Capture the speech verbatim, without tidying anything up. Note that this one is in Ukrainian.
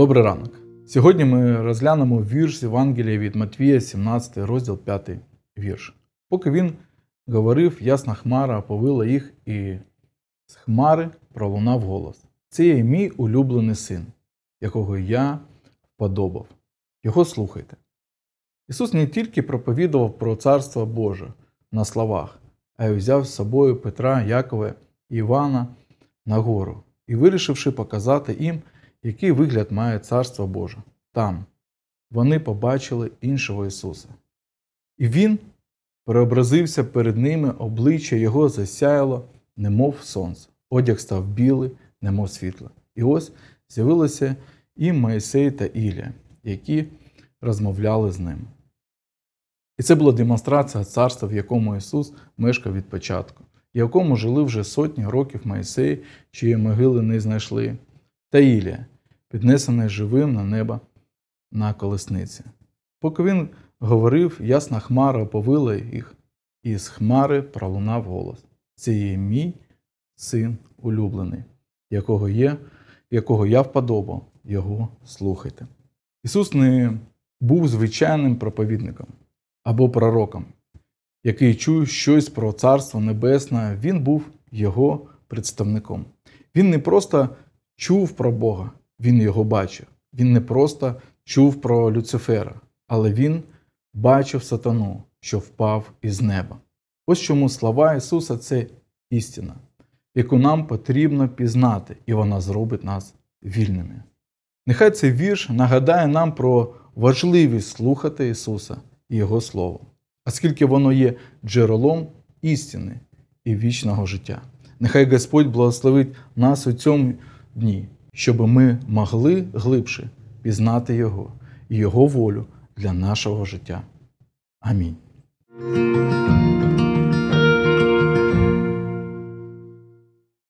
Добрий ранок. Сьогодні ми розглянемо вірш з Євангелія від Матвія, сімнадцятий розділ, п'ятий вірш. Поки він говорив, ясна хмара оповила їх, і з хмари пролунав голос: «Це є мій улюблений син, якого я вподобав. Його слухайте». Ісус не тільки проповідував про Царство Боже на словах, а й взяв з собою Петра, Якова і Івана на гору і, вирішивши показати їм, який вигляд має Царство Боже. Там вони побачили іншого Ісуса. І Він преобразився перед ними, обличчя Його засяяло, немов сонце. Одяг став білий, немов світло. І ось з'явилися і Мойсей та Ілія, які розмовляли з ним. І це була демонстрація царства, в якому Ісус мешкав від початку, в якому жили вже сотні років Мойсей, чиї могили не знайшли, та Ілія, піднесений живим на небо на колесниці. Поки він говорив, ясна хмара оповила їх, і з хмари пролунав голос: «Це є мій син улюблений, якого є, якого я вподобав, його слухайте». Ісус не був звичайним проповідником або пророком, який чує щось про Царство Небесне. Він був його представником. Він не просто чув про Бога, він його бачив. Він не просто чув про Люцифера, але він бачив сатану, що впав із неба. Ось чому слова Ісуса – це істина, яку нам потрібно пізнати, і вона зробить нас вільними. Нехай цей вірш нагадає нам про важливість слухати Ісуса і Його Слово, оскільки воно є джерелом істини і вічного життя. Нехай Господь благословить нас у цьому дні, щоб ми могли глибше пізнати Його і Його волю для нашого життя. Амінь.